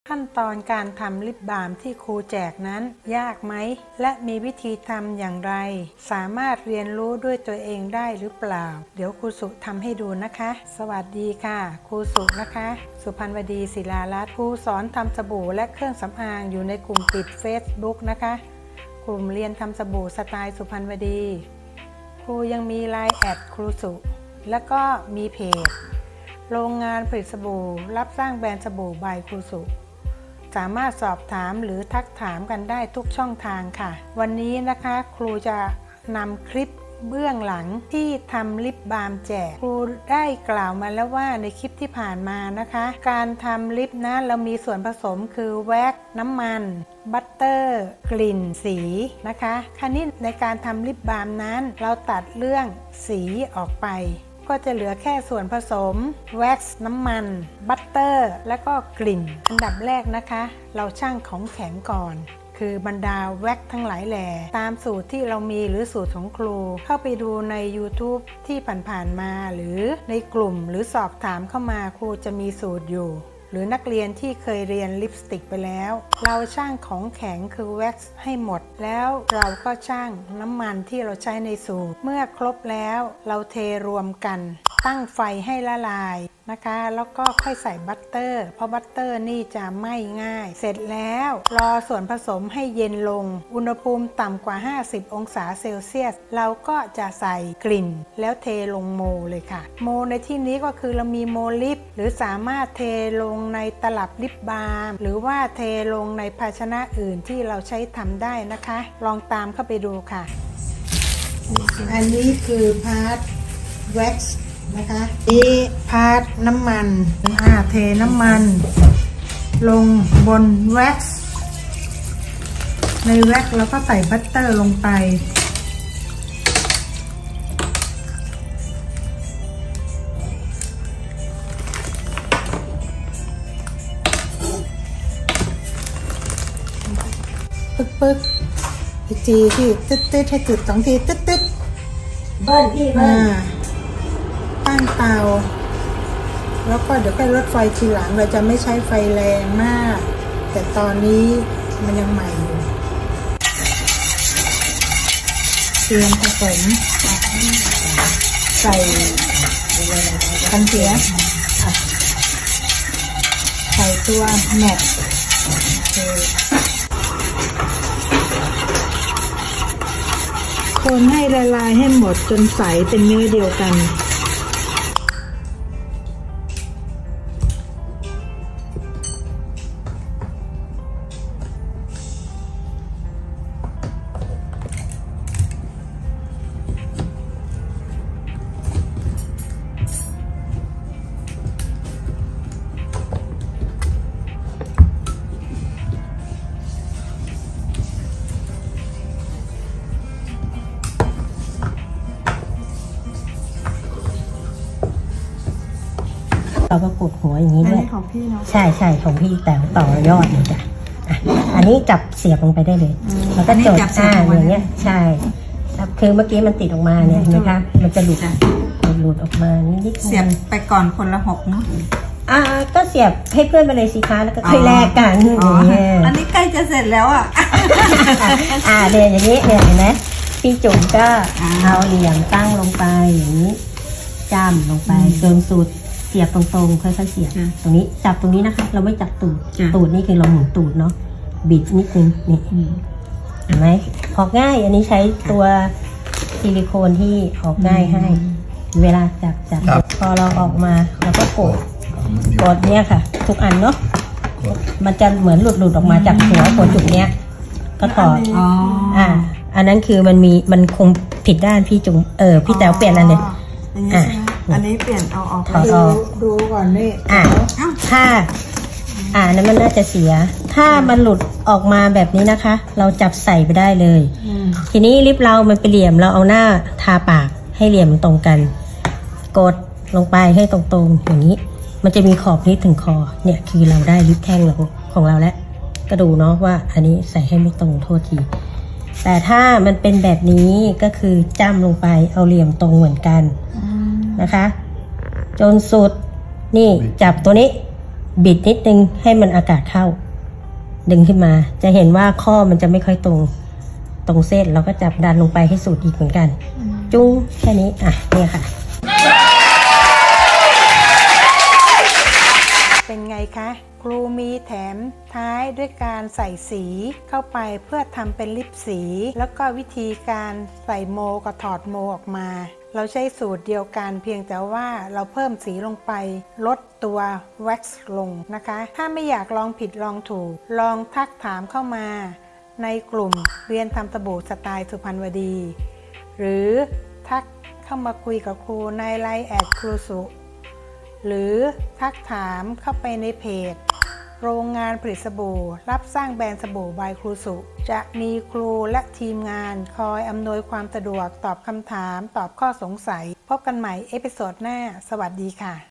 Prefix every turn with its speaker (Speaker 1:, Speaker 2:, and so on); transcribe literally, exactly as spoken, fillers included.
Speaker 1: ขั้นตอนการทำลิปบาล์มที่ครูแจกนั้นยากไหมและมีวิธีทำอย่างไรสามารถเรียนรู้ด้วยตัวเองได้หรือเปล่าเดี๋ยวครูสุทำให้ดูนะคะสวัสดีค่ะครูสุนะคะสุพรรณวดีศิลารัตน์ครูสอนทำสบู่และเครื่องสำอางอยู่ในกลุ่มปิด Facebook นะคะกลุ่มเรียนทำสบู่สไตล์สุพรรณวดีครูยังมี ไลน์ แอดครูสุแล้วก็มีเพจโรงงานผลิตสบู่รับสร้างแบรนด์สบู่บายครูสุสามารถสอบถามหรือทักถามกันได้ทุกช่องทางค่ะวันนี้นะคะครูจะนำคลิปเบื้องหลังที่ทำลิปบาล์มแจกครูได้กล่าวมาแล้วว่าในคลิปที่ผ่านมานะคะการทำลิปนะเรามีส่วนผสมคือแว็กซ์น้ำมันบัตเตอร์กลิ่นสีนะคะคราวนี้ในการทำลิปบาล์มนั้นเราตัดเรื่องสีออกไปก็จะเหลือแค่ส่วนผสมแว็กซ์น้ำมันบัตเตอร์และก็กลิ่นอันดับแรกนะคะเราชั่งของแข็งก่อนคือบรรดาแว็กซ์ทั้งหลายแหล่ตามสูตรที่เรามีหรือสูตรของครูเข้าไปดูใน YouTube ที่ผ่านๆมาหรือในกลุ่มหรือสอบถามเข้ามาครูจะมีสูตรอยู่หรือนักเรียนที่เคยเรียนลิปสติกไปแล้วเราชั่งของแข็งคือแว็กซ์ให้หมดแล้วเราก็ชั่งน้ำมันที่เราใช้ในสูตรเมื่อครบแล้วเราเทรวมกันตั้งไฟให้ละลายนะคะแล้วก็ค่อยใส่บัตเตอร์เพราะบัตเตอร์นี่จะไหม้ง่ายเสร็จแล้วรอส่วนผสมให้เย็นลงอุณหภูมิต่ำกว่าห้าสิบองศาเซลเซียสเราก็จะใส่กลิ่นแล้วเทลงโมเลยค่ะโมในที่นี้ก็คือเรามีโมลิปหรือสามารถเทลงในตลับลิปบาล์มหรือว่าเทลงในภาชนะอื่นที่เราใช้ทำได้นะคะลองตามเข้าไปดูค่ะอันนี้คือพาร์ทแว็กซ์นะคะนี่พาร์ทน้ำมันอ่าเทน้ำมันลงบนแว็กซ์ในแว็กซ์แล้วก็ใส่บัตเตอร์ลงไปปึ๊กปึ๊กอีกทีที่ตึ๊ดตึ๊ดให้จุดสองทีตึ๊ดตึ๊ด
Speaker 2: เบิ้ลพี่เบิ้ล
Speaker 1: ตั้งเตาแล้วก็เดี๋ยวค่อยลดไฟทีหลังเราจะไม่ใช้ไฟแรงมากแต่ตอนนี้มันยังใหม่อยู่เตรียมผสมใส่กันเสียใส่ตัวแมทคนให้ละลายให้หมดจนใสเป็นเนื้อเดียวกัน
Speaker 2: เราก็กดหัวอย่างนี้ด้วย
Speaker 1: ของพี่เนาะ
Speaker 2: ใช่ใช่ของพี่แต่ต่อยอดเลยจ้ะอ่ะอันนี้จับเสียบลงไปได้เลยแล้วก็จดอ่าอย่างเงี้ยใช่คือเมื่อกี้มันติดออกมาเนี่ยนะคะมันจะหลุดหลุดออกมานิด
Speaker 1: เสียบไปก่อนคนละหกเนาะ
Speaker 2: อ่าก็เสียบให้เพื่อนไปเลยสิคะแล้วก็ค่อยแลกกันอย่างเงี้ย
Speaker 1: อันนี้ใกล้จะเสร็จแล้วอ่ะ
Speaker 2: อ่าเนี่ยอย่างนี้เนี่ยเห็นไหมพี่จุ๋มก็เอาเหลี่ยมตั้งลงไปอย่างนี้จ้ำลงไปจนสุดเสียบตรงๆค่อยๆเสียบตรงนี้จับตรงนี้นะคะเราไม่จับตูดตูดนี่คือเราหมุนตูดเนาะบิดนิดนึงนี่เห็นไหมออกง่ายอันนี้ใช้ตัวซิลิโคนที่ออกง่ายให้เวลาจับจับพอเราออกมาเราก็กดกดเนี้ยค่ะทุกอันเนาะมันจะเหมือนหลุดหลุดออกมาจากหัวหัวจุกเนี้ยก็ถอดอ่าอันนั้นคือมันมีมันคงผิดด้านพี่จุ๋มเออพี่แต๋วเปลี่ยนอันเลยอ่า
Speaker 1: อันนี้เปลี่ยนเอาออก
Speaker 2: ดู
Speaker 1: ดูก่อนนี่
Speaker 2: อ่ะถ้าอ่านั้นมันน่าจะเสียถ้ามันหลุดออกมาแบบนี้นะคะเราจับใส่ไปได้เลยทีนี้ลิปเรามันเป็นเหลี่ยมเราเอาหน้าทาปากให้เหลี่ยมตรงกันกดลงไปให้ตรงๆอย่างนี้มันจะมีขอบนิดถึงคอเนี่ยคือเราได้ลิปแท่งเราของเราแล้วก็ดูเนาะว่าอันนี้ใส่ให้ไม่ตรงโทษทีแต่ถ้ามันเป็นแบบนี้ก็คือจ้ำลงไปเอาเหลี่ยมตรงเหมือนกันนะคะจนสุดนี่จับตัวนี้บิดนิดนึงให้มันอากาศเข้าดึงขึ้นมาจะเห็นว่าข้อมันจะไม่ค่อยตรงตรงเส้นเราก็จับดันลงไปให้สุดอีกเหมือนกันจุ้งแค่นี้อ่ะเนี่ยค่ะ
Speaker 1: เป็นไงคะครูมีแถมท้ายด้วยการใส่สีเข้าไปเพื่อทำเป็นลิปสีแล้วก็วิธีการใส่โมกับถอดโมออกมาเราใช้สูตรเดียวกันเพียงแต่ว่าเราเพิ่มสีลงไปลดตัวแว็กซ์ลงนะคะถ้าไม่อยากลองผิดลองถูกลองทักถามเข้ามาในกลุ่มเรียนทำสบู่สไตล์สุพรรณวดีหรือทักเข้ามาคุยกับครูในไลน์แอดครูสุหรือทักถามเข้าไปในเพจโรงงานผลิตสบู่รับสร้างแบรนด์สบู่บายครูสุจะมีครูและทีมงานคอยอำนวยความสะดวกตอบคำถามตอบข้อสงสัยพบกันใหม่เอพิโซดหน้าสวัสดีค่ะ